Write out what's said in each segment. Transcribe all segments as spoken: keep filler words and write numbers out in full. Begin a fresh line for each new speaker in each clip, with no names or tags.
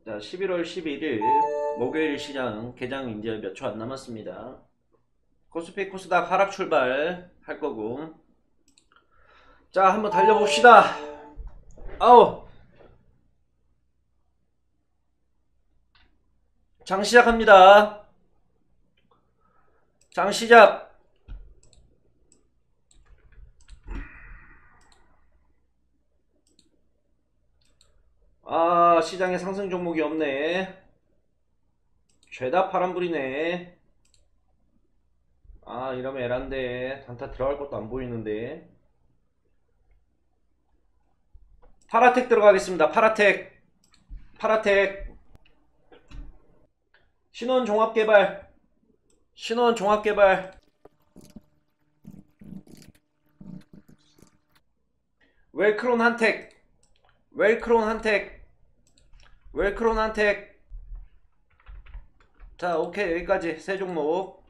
자, 십일월 십일일 목요일 시장 개장 이제 몇 초 안 남았습니다. 코스피 코스닥 하락 출발 할 거고. 자, 한번 달려봅시다. 아우, 장 시작합니다. 장 시작. 아, 시장에 상승 종목이 없네. 죄다 파란불이네. 아, 이러면 에란데 단타 들어갈 것도 안 보이는데. 파라텍 들어가겠습니다. 파라텍. 파라텍. 신원 종합개발. 신원 종합개발. 웰크론 한택. 웰크론 한택. 웰크론 한택. 자, 오케이. 여기까지 세 종목.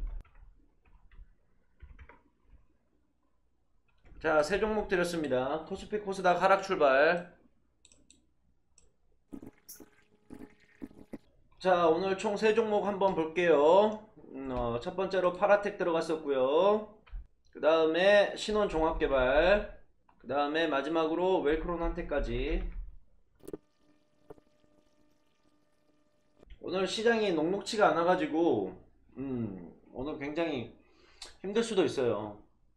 자, 세 종목 드렸습니다. 코스피 코스닥 하락 출발. 자, 오늘 총 세 종목 한번 볼게요. 음, 어, 첫 번째로 파라텍 들어갔었고요. 그 다음에 신원 종합개발. 그 다음에 마지막으로 웰크론 한테까지. 오늘 시장이 녹록치가 않아가지고 음, 오늘 굉장히 힘들 수도 있어요.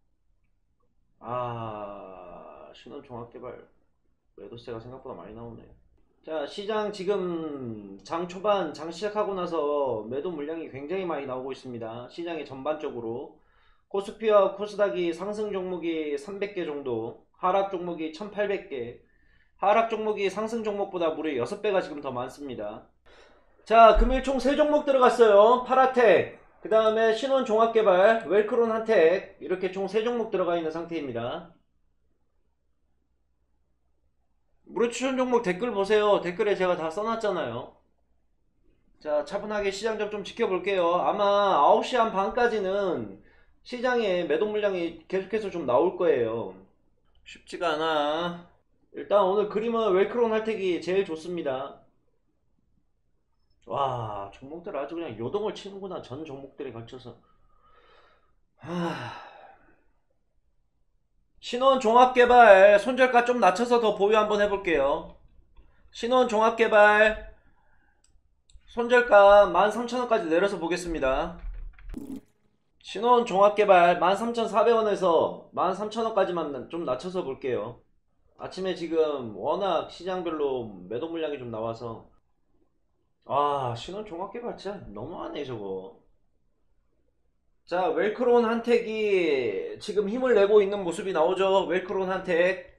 아, 신원 종합개발 매도세가 생각보다 많이 나오네. 자, 시장 지금 장 초반 장 시작하고 나서 매도 물량이 굉장히 많이 나오고 있습니다. 시장의 전반적으로 코스피와 코스닥이 상승 종목이 삼백 개 정도, 하락 종목이 천팔백 개, 하락 종목이 상승 종목보다 무려 여섯 배가 지금 더 많습니다. 자, 금일 총 세 종목 들어갔어요. 파라텍, 그 다음에 신원 종합개발, 웰크론 한텍, 이렇게 총 세 종목 들어가 있는 상태입니다. 무료 추천 종목 댓글 보세요. 댓글에 제가 다 써놨잖아요. 자, 차분하게 시장 좀, 좀 지켜볼게요. 아마 아홉 시 한 반까지는 시장에 매도 물량이 계속해서 좀 나올 거예요. 쉽지가 않아. 일단 오늘 그림은 웰크론 할택이 제일 좋습니다. 와, 종목들 아주 그냥 요동을 치는구나. 전 종목들에 걸쳐서. 하... 신원 종합개발 손절가 좀 낮춰서 더 보유 한번 해볼게요. 신원 종합개발 손절가 만 삼천 원까지 내려서 보겠습니다. 신원 종합개발 만 삼천사백 원에서 만 삼천 원까지만 좀 낮춰서 볼게요. 아침에 지금 워낙 시장별로 매도 물량이 좀 나와서. 아, 신원 종합개발 진짜 너무하네 저거. 자, 웰크론 한택이 지금 힘을 내고 있는 모습이 나오죠. 웰크론 한택.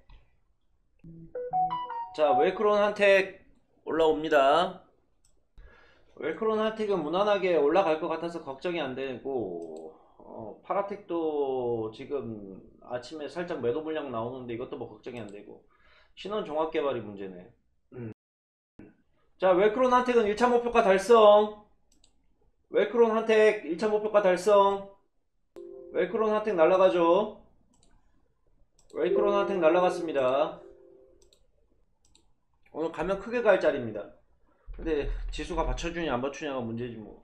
자, 웰크론 한택 올라옵니다. 웰크론 한택은 무난하게 올라갈 것 같아서 걱정이 안 되고, 어, 파라텍도 지금 아침에 살짝 매도 물량 나오는데 이것도 뭐 걱정이 안 되고, 신원 종합 개발이 문제네. 음. 자, 웰크론 한택은 일 차 목표가 달성. 웰크론 한택 일 차 목표가 달성. 웰크론 한택 날라가죠. 웰크론 한택 날라갔습니다. 오늘 가면 크게 갈 자리입니다. 근데 지수가 받쳐주냐 안 받쳐주냐가 문제지 뭐.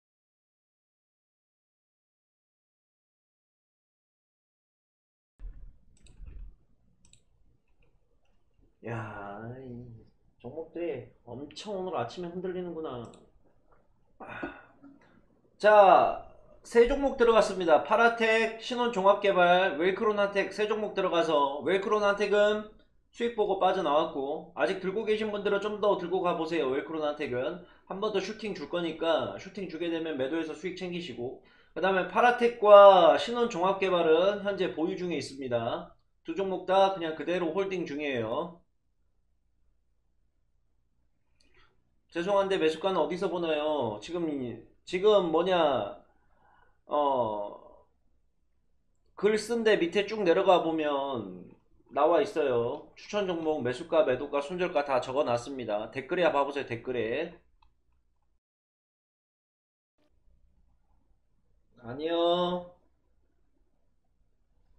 야, 이 종목들이 엄청 오늘 아침에 흔들리는구나. 자, 세 종목 들어갔습니다. 파라텍, 신원종합개발, 웰크론한텍 세 종목 들어가서, 웰크론한텍은 수익 보고 빠져나왔고, 아직 들고 계신 분들은 좀 더 들고 가보세요. 웰크론한텍은 한 번 더 슈팅 줄 거니까 슈팅 주게 되면 매도해서 수익 챙기시고, 그 다음에 파라텍과 신원종합개발은 현재 보유 중에 있습니다. 두 종목 다 그냥 그대로 홀딩 중이에요. 죄송한데 매수가는 어디서 보나요? 지금 지금 뭐냐, 어, 글 쓴데 밑에 쭉 내려가 보면 나와 있어요. 추천 종목 매수가, 매도가, 손절가 다 적어 놨습니다. 댓글에 봐보세요. 댓글에. 아니요,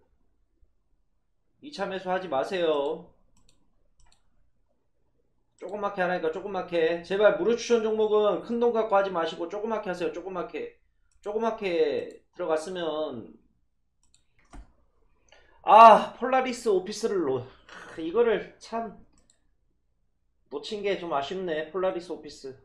이 차 매수 하지 마세요. 조그맣게 하라니까 조그맣게. 제발 무료 추천 종목은 큰 돈 갖고 하지 마시고 조그맣게 하세요. 조그맣게. 조그맣게 들어갔으면. 아, 폴라리스 오피스를 놓 이거를 참 놓친 게 좀 아쉽네. 폴라리스 오피스.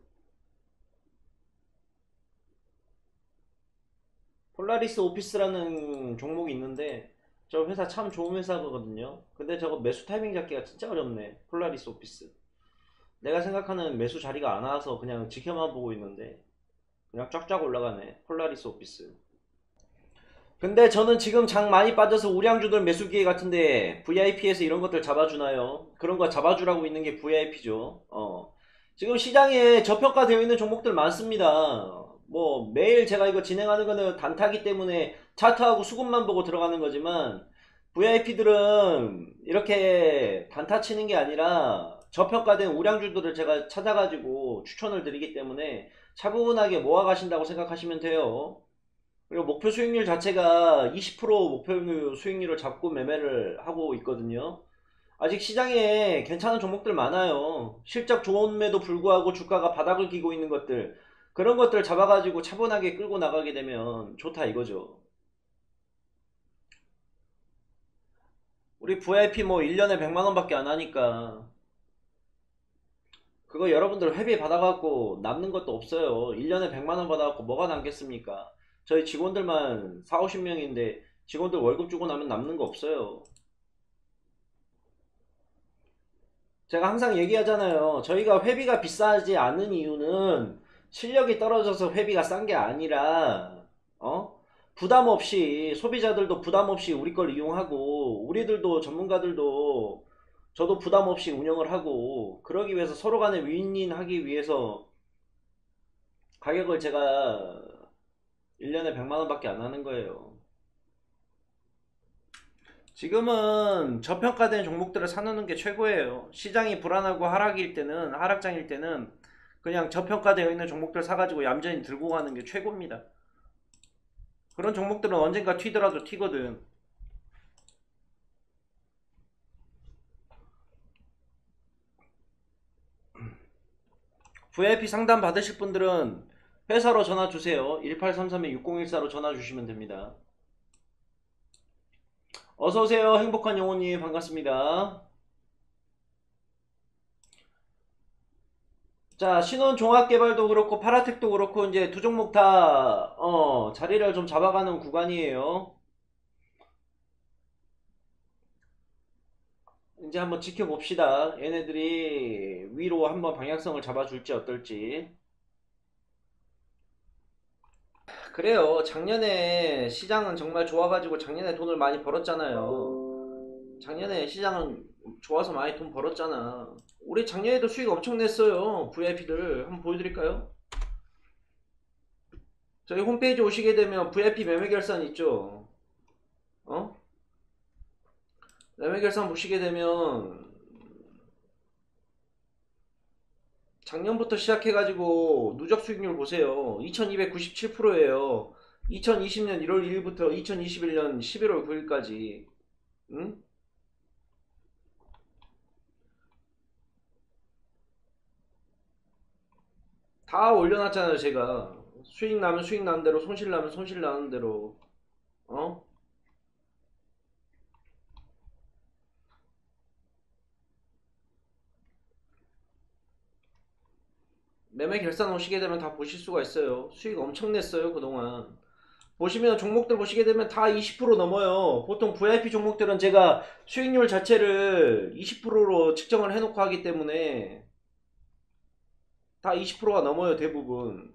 폴라리스 오피스라는 종목이 있는데 저 회사 참 좋은 회사거든요. 근데 저거 매수 타이밍 잡기가 진짜 어렵네. 폴라리스 오피스. 내가 생각하는 매수 자리가 안 와서 그냥 지켜만 보고 있는데 그냥 쫙쫙 올라가네. 폴라리스 오피스. 근데 저는 지금 장 많이 빠져서 우량주들 매수 기회 같은데 브이아이피에서 이런 것들 잡아주나요? 그런 거 잡아주라고 있는 게 브이아이피죠. 어. 지금 시장에 저평가되어 있는 종목들 많습니다. 뭐 매일 제가 이거 진행하는 거는 단타기 때문에 차트하고 수급만 보고 들어가는 거지만 브이아이피들은 이렇게 단타 치는 게 아니라 저평가된 우량주들을 제가 찾아가지고 추천을 드리기 때문에 차분하게 모아가신다고 생각하시면 돼요. 그리고 목표 수익률 자체가 이십 퍼센트 목표 수익률을 잡고 매매를 하고 있거든요. 아직 시장에 괜찮은 종목들 많아요. 실적 좋음에도 불구하고 주가가 바닥을 기고 있는 것들, 그런 것들 잡아가지고 차분하게 끌고 나가게 되면 좋다 이거죠. 우리 브이아이피 뭐 일 년에 백만 원밖에 안 하니까 그거 여러분들 회비 받아갖고 남는 것도 없어요. 일 년에 백만 원 받아갖고 뭐가 남겠습니까? 저희 직원들만 사오십 명인데 직원들 월급 주고 나면 남는 거 없어요. 제가 항상 얘기하잖아요. 저희가 회비가 비싸지 않은 이유는 실력이 떨어져서 회비가 싼 게 아니라 어? 부담 없이, 소비자들도 부담 없이 우리 걸 이용하고 우리들도 전문가들도 저도 부담 없이 운영을 하고 그러기 위해서 서로 간에 윈윈 하기 위해서 가격을 제가 일 년에 백만 원밖에 안 하는 거예요. 지금은 저평가된 종목들을 사놓는 게 최고예요. 시장이 불안하고 하락일 때는, 하락장일 때는 그냥 저평가되어 있는 종목들 사가지고 얌전히 들고 가는 게 최고입니다. 그런 종목들은 언젠가 튀더라도 튀거든. 브이아이피 상담 받으실 분들은 회사로 전화 주세요. 일팔삼삼 육공일사로 전화 주시면 됩니다. 어서오세요. 행복한 영혼님 반갑습니다. 자, 신원종합개발도 그렇고 파라텍도 그렇고 이제 두 종목 다 어, 자리를 좀 잡아가는 구간이에요. 이제 한번 지켜봅시다. 얘네들이 위로 한번 방향성을 잡아줄지 어떨지. 그래요. 작년에 시장은 정말 좋아가지고 작년에 돈을 많이 벌었잖아요. 작년에 시장은 좋아서 많이 돈 벌었잖아. 우리 작년에도 수익 엄청 냈어요. 브이아이피들 한번 보여드릴까요? 저희 홈페이지 오시게 되면 브이아이피 매매 결산 있죠. 어? 매매 결산 보시게 되면 작년부터 시작해가지고 누적 수익률 보세요. 이천이백구십칠 퍼센트예요. 이천이십 년 일월 일일부터 이천이십일 년 십일월 구일까지. 응? 다 올려놨잖아요. 제가 수익 나면 수익 나는 대로, 손실 나면 손실 나는 대로. 어? 매매 결산 오시게 되면 다 보실 수가 있어요. 수익 엄청 냈어요 그동안. 보시면 종목들 보시게 되면 다 이십 퍼센트 넘어요. 보통 브이아이피 종목들은 제가 수익률 자체를 이십 퍼센트로 측정을 해놓고 하기 때문에 다 이십 퍼센트가 넘어요 대부분.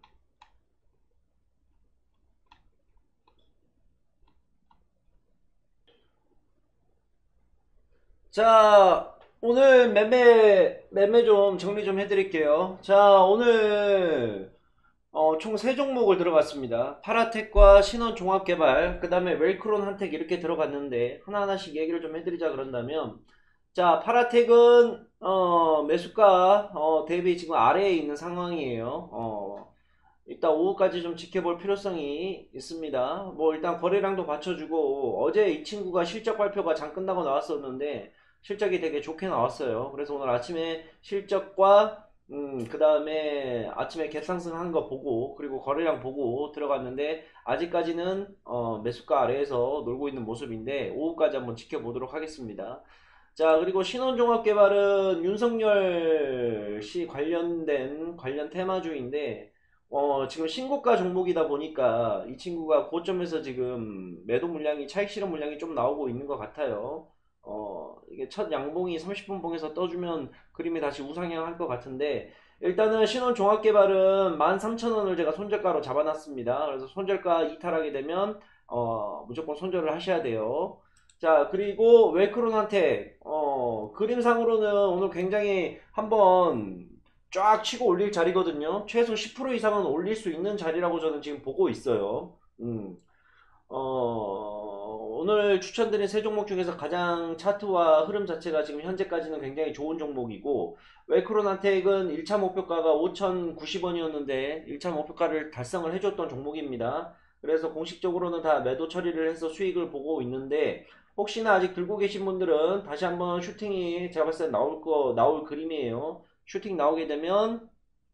자, 오늘 매매 매매 좀 정리 좀 해드릴게요. 자, 오늘 어, 총 세 종목을 들어갔습니다. 파라텍과 신원종합개발, 그 다음에 웰크론 한텍 이렇게 들어갔는데 하나하나씩 얘기를 좀 해드리자 그런다면, 자, 파라텍은 어, 매수가 어, 대비 지금 아래에 있는 상황이에요. 어, 일단 오후까지 좀 지켜볼 필요성이 있습니다. 뭐 일단 거래량도 받쳐주고, 어제 이 친구가 실적 발표가 장 끝나고 나왔었는데 실적이 되게 좋게 나왔어요. 그래서 오늘 아침에 실적과 음, 그 다음에 아침에 갭상승한 거 보고 그리고 거래량 보고 들어갔는데 아직까지는 어, 매수가 아래에서 놀고 있는 모습인데 오후까지 한번 지켜보도록 하겠습니다. 자, 그리고 신원종합개발은 윤석열 씨 관련된 관련 테마주인데 어, 지금 신고가 종목이다 보니까 이 친구가 고점에서 지금 매도 물량이 차익 실현 물량이 좀 나오고 있는 것 같아요. 어, 이게 첫 양봉이 삼십 분 봉에서 떠주면 그림이 다시 우상향할 것 같은데 일단은 신원종합개발은 만 삼천 원을 제가 손절가로 잡아놨습니다. 그래서 손절가 이탈하게 되면 어, 무조건 손절을 하셔야 돼요. 자, 그리고 웰크론한테 어, 그림상으로는 오늘 굉장히 한번 쫙 치고 올릴 자리거든요. 최소 십 퍼센트 이상은 올릴 수 있는 자리라고 저는 지금 보고 있어요. 음. 어, 오늘 추천드린 세 종목 중에서 가장 차트와 흐름 자체가 지금 현재까지는 굉장히 좋은 종목이고 웰크론한텍은 일 차 목표가가 오천구십 원이었는데 일 차 목표가를 달성을 해줬던 종목입니다. 그래서 공식적으로는 다 매도 처리를 해서 수익을 보고 있는데 혹시나 아직 들고 계신 분들은 다시 한번 슈팅이 제가 봤을 때 나올 거 나올 그림이에요. 슈팅 나오게 되면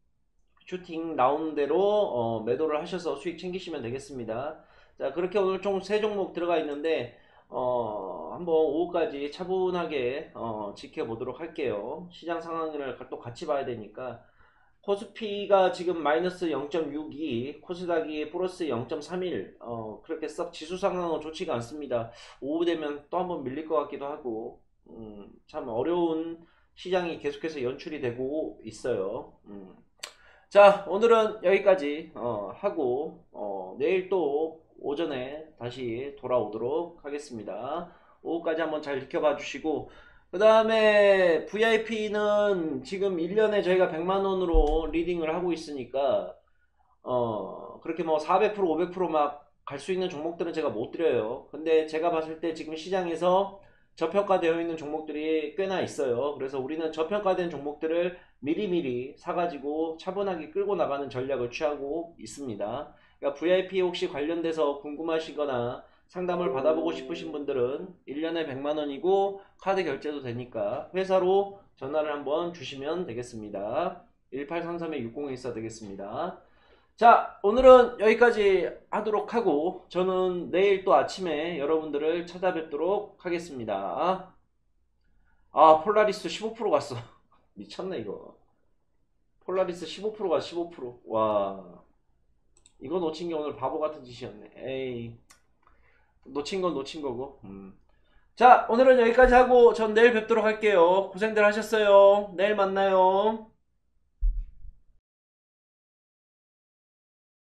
슈팅 나오는 대로 어, 매도를 하셔서 수익 챙기시면 되겠습니다. 자, 그렇게 오늘 총 세 종목 들어가 있는데 어, 한번 오후까지 차분하게 어, 지켜보도록 할게요. 시장 상황을 또 같이 봐야 되니까 코스피가 지금 마이너스 영 점 육이, 코스닥이 플러스 영 점 삼일, 어, 그렇게 썩 지수 상황은 좋지가 않습니다. 오후 되면 또 한번 밀릴 것 같기도 하고, 음, 참 어려운 시장이 계속해서 연출이 되고 있어요. 음. 자, 오늘은 여기까지 어, 하고 어, 내일 또 오전에 다시 돌아오도록 하겠습니다. 오후까지 한번 잘 지켜봐 주시고 그 다음에 브이아이피는 지금 일 년에 저희가 백만 원으로 리딩을 하고 있으니까 어 그렇게 뭐 사백 퍼센트 오백 퍼센트 막 갈 수 있는 종목들은 제가 못 드려요. 근데 제가 봤을 때 지금 시장에서 저평가되어 있는 종목들이 꽤나 있어요. 그래서 우리는 저평가된 종목들을 미리미리 사가지고 차분하게 끌고 나가는 전략을 취하고 있습니다. 그러니까 브이아이피 혹시 관련돼서 궁금하시거나 상담을 받아보고 싶으신 분들은 일 년에 백만 원이고 카드 결제도 되니까 회사로 전화를 한번 주시면 되겠습니다. 일팔삼삼 육공일사 되겠습니다. 자, 오늘은 여기까지 하도록 하고 저는 내일 또 아침에 여러분들을 찾아뵙도록 하겠습니다. 아, 폴라리스 십오 퍼센트 갔어. 미쳤네 이거. 폴라리스 십오 퍼센트가 십오 퍼센트. 와, 이거 놓친 게 오늘 바보 같은 짓이었네. 에이, 놓친 건 놓친 거고. 음. 자, 오늘은 여기까지 하고 전 내일 뵙도록 할게요. 고생들 하셨어요. 내일 만나요.